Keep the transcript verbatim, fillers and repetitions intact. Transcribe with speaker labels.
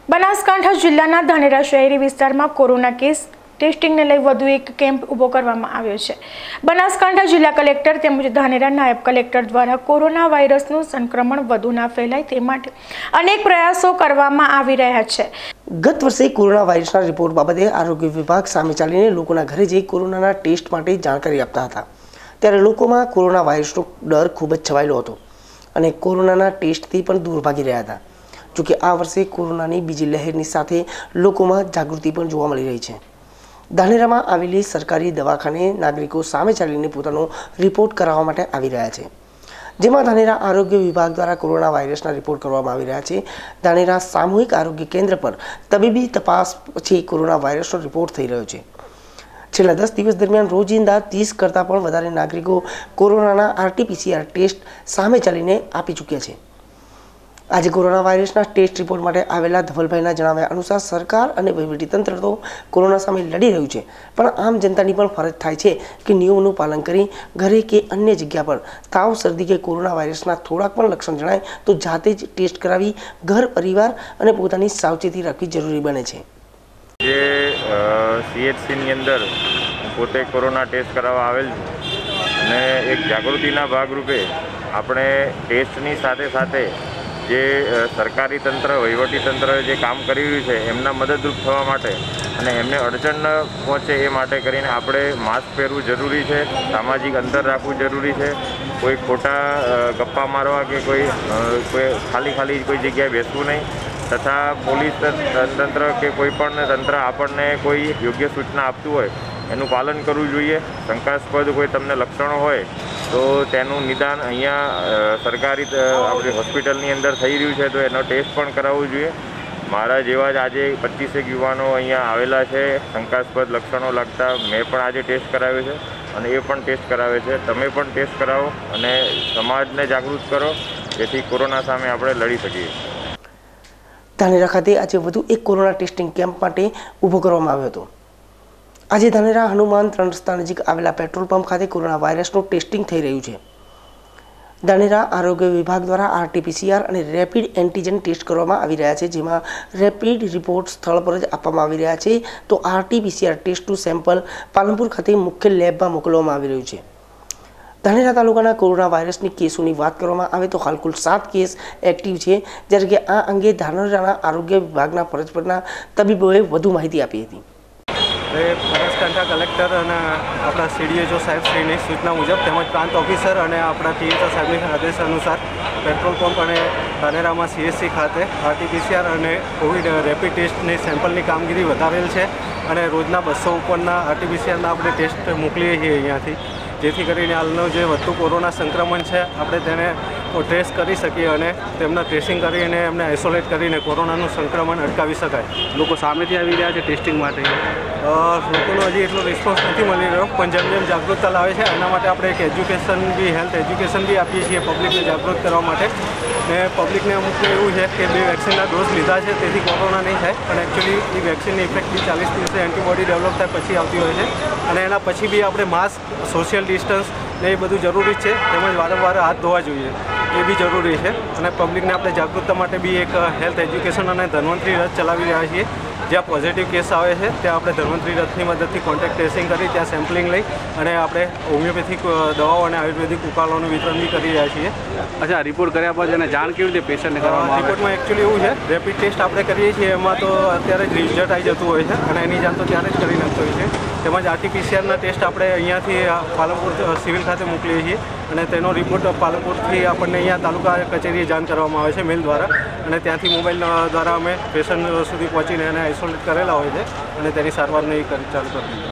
Speaker 1: બનાસકાંઠા જિલ્લાના ધાનેરા શહેરી વિસ્તારમાં કોરોના કેસ ટેસ્ટિંગને લઈ વધુ એક કેમ્પ ઊભો કરવામાં આવ્યો છે। બનાસકાંઠા જિલ્લા કલેક્ટર તેમજ ધાનેરા નાયબ કલેક્ટર દ્વારા કોરોના વાયરસનું સંક્રમણ વધુ ના ફેલાય તે માટે અનેક પ્રયાસો કરવામાં આવી રહ્યા છે।
Speaker 2: ગત વર્ષે કોરોના વાયરસના રિપોર્ટ બાબતે આરોગ્ય વિભાગ સામે ચાલીને લોકોના ઘરે જઈ કોરોનાના ટેસ્ટ માટે જાણકારી આપતા હતા, ત્યારે લોકોમાં કોરોના વાયરસનો ડર ખૂબ જ છવાયેલો હતો અને કોરોનાના ટેસ્ટથી પણ દૂર ભાગી રહ્યા હતા। જોકે આ વર્ષે કોરોનાની બીજી લહેરની સાથે લોકોમાં જાગૃતિ પણ જોવા મળી રહી છે। ધાનેરામાં આવેલી સરકારી દવાખાને નાગરિકો સામે ચાલીને પોતાનો રિપોર્ટ કરાવવા માટે આવી રહ્યા છે, જેમાં ધાનેરા આરોગ્ય વિભાગ દ્વારા કોરોના વાયરસના રિપોર્ટ કરવામાં આવી રહ્યા છે। ધાનેરા સામૂહિક આરોગ્ય કેન્દ્ર પર તબીબી તપાસ પછી કોરોના વાયરસનો રિપોર્ટ થઈ રહ્યો છે। છેલ્લા દસ દિવસ દરમિયાન રોજિંદા ત્રીસ કરતાં પણ વધારે નાગરિકો કોરોનાના આરટીપીસીઆર ટેસ્ટ સામે ચાલીને આપી ચૂક્યા છે। આજે કોરોના વાયરસના ટેસ્ટ રિપોર્ટ માટે આવેલા ધવલભાઈના જણાવ્યા અનુસાર સરકાર અને વહીવટીતંત્ર તો કોરોના સામે લડી રહ્યું છે, પણ આમ જનતાની પણ ફરજ થાય છે કે નિયમોનું પાલન કરી ઘરે કે અન્ય જગ્યા પર તાવ, શરદી કે કોરોના વાયરસના થોડાક પણ લક્ષણ જણાય તો જાતે જ ટેસ્ટ કરાવી ઘર, પરિવાર અને પોતાની સાવચેતી રાખવી જરૂરી બને છે।
Speaker 3: જે સીએચસીની અંદર પોતે કોરોના ટેસ્ટ કરાવવા આવેલ છું અને એક જાગૃતિના ભાગરૂપે આપણે ટેસ્ટની સાથે સાથે જે સરકારી તંત્ર, વહીવટી તંત્ર જે કામ કરી રહ્યું છે એમના મદદરૂપ થવા માટે અને એમને અડચણ ન પહોંચે એ માટે કરીને આપણે માસ્ક પહેરવું જરૂરી છે, સામાજિક અંતર રાખવું જરૂરી છે, કોઈ ખોટા ગપ્પા મારવા કે કોઈ કોઈ ખાલી ખાલી કોઈ જગ્યાએ બેસવું નહીં તથા પોલીસ તંત્ર કે કોઈ પણ તંત્ર આપણને કોઈ યોગ્ય સૂચના આપતું હોય એનું પાલન કરવું જોઈએ। શંકાસ્પદ કોઈ તમને લક્ષણો હોય તો તેનું નિદાન અહીંયા સરકારી આપણી હોસ્પિટલની અંદર થઈ રહ્યું છે તો એનો ટેસ્ટ પણ કરાવવો જોઈએ। મારા જેવા જ આજે પચીસેક યુવાનો અહીંયા આવેલા છે શંકાસ્પદ લક્ષણો લાગતા, મેં પણ આજે ટેસ્ટ કરાવ્યો છે અને એ પણ ટેસ્ટ કરાવે છે। તમે પણ ટેસ્ટ કરાવો અને સમાજને જાગૃત કરો જેથી કોરોના સામે આપણે લડી શકીએ।
Speaker 2: ધાનેરા ખાતે આજે વધુ એક કોરોના ટેસ્ટિંગ કેમ્પ માટે ઊભો કરવામાં આવ્યો હતો। આજે ધાનેરા હનુમાન ત્રણ રસ્તા નજીક આવેલા પેટ્રોલ પંપ ખાતે કોરોના વાયરસનું ટેસ્ટિંગ થઈ રહ્યું છે। ધાનેરા આરોગ્ય વિભાગ દ્વારા આરટીપીસીઆર અને રેપિડ એન્ટીજન ટેસ્ટ કરવામાં આવી રહ્યા છે, જેમાં રેપિડ રિપોર્ટ સ્થળ પર જ આપવામાં આવી રહ્યા છે તો આરટીપીસીઆર ટેસ્ટનું સેમ્પલ પાલનપુર ખાતે મુખ્ય લેબમાં મોકલવામાં આવી રહ્યું છે। ધાનેરા તાલુકાના કોરોના વાયરસની કેસોની વાત કરવામાં આવે તો હાલ કુલ સાત કેસ એક્ટિવ છે, જ્યારે કે આ અંગે ધાનેરાના આરોગ્ય વિભાગના ફરજ પરના તબીબોએ વધુ માહિતી આપી હતી।
Speaker 4: બનાસકાંઠા કલેક્ટર અને આપણા સીડીએચઓ સાહેબશ્રીની સૂચના મુજબ તેમજ પ્રાંત ઓફિસર અને આપણા ટીએચઓ સાહેબની આદેશ અનુસાર પેટ્રોલ પંપ અને ધાનેરામાં સીએચસી ખાતે આરટીપીસીઆર અને કોવિડ રેપિડ ટેસ્ટની સેમ્પલની કામગીરી વધારેલ છે અને રોજના બસો ઉપરના આરટીપીસીઆરના આપણે ટેસ્ટ મોકલીએ છીએ અહીંયાથી, જેથી કરીને હાલનું જે વધતું કોરોના સંક્રમણ છે આપણે તેને ટ્રેસ કરી શકીએ અને તેમના ટ્રેસિંગ કરીને એમને આઇસોલેટ કરીને કોરોનાનું સંક્રમણ અટકાવી શકાય।
Speaker 5: લોકો સામેથી આવી રહ્યા છે ટેસ્ટિંગ માટે?
Speaker 4: લોકોનો હજી એટલો રિસ્પોન્સ નથી મળી રહ્યો, પણ જેમ જેમ જાગૃતતા લાવે છે એના માટે આપણે એક એજ્યુકેશન બી હેલ્થ એજ્યુકેશન બી આપીએ છીએ પબ્લિકને જાગૃત કરવા માટે। ને પબ્લિકને અમુક એવું છે કે બે વેક્સિનના ડોઝ લીધા છે તેથી કોરોના નહીં થાય, પણ એકચ્યુઅલી એ વેક્સિનની ઇફેક્ટ બી ચાલીસ દિવસે એન્ટીબોડી ડેવલપ થાય પછી આવતી હોય છે અને એના પછી બી આપણે માસ્ક, સોશિયલ ડિસ્ટન્સ ને એ બધું જરૂરી છે, તેમજ વારંવાર હાથ ધોવા જોઈએ એ બી જરૂરી છે। અને પબ્લિકને આપણે જાગૃતતા માટે બી એક હેલ્થ એજ્યુકેશન અને ધન્વંતરી રથ ચલાવી રહ્યા છીએ, જ્યાં પોઝિટિવ કેસ આવે છે ત્યાં આપણે ધન્વંતરી રથની મદદથી કોન્ટેક્ટ ટ્રેસિંગ કરી ત્યાં સેમ્પલિંગ લઈ અને આપણે હોમિયોપેથિક દવાઓ અને આયુર્વેદિક ઉકાળોનું વિતરણ બી કરી રહ્યા છીએ।
Speaker 5: અચ્છા, રિપોર્ટ કર્યા પછી એને જાણ કેવી રીતે પેશન્ટને કરવામાં આવે?
Speaker 4: રિપોર્ટમાં એકચ્યુઅલી એવું છે, રેપિડ ટેસ્ટ આપણે કરીએ છીએ એમાં તો અત્યારે જ રિઝલ્ટ આવી જતું હોય છે અને એની જાણ તો ત્યારે જ કરી નાખતો હોય છે। તેમજ આરટીપીસીઆરના ટેસ્ટ આપણે અહીંયાથી પાલનપુર સિવિલ ખાતે મોકલીએ છીએ અને તેનો રિપોર્ટ પાલનપુરથી આપણને અહીંયા તાલુકા કચેરીએ જાણ કરવામાં આવે છે મેલ દ્વારા અને ત્યાંથી મોબાઈલ દ્વારા અમે પેશન્ટ સુધી પહોંચીને એને આઇસોલેટ કરેલા હોય છે અને તેની સારવારને ચાલુ કરી દીધી।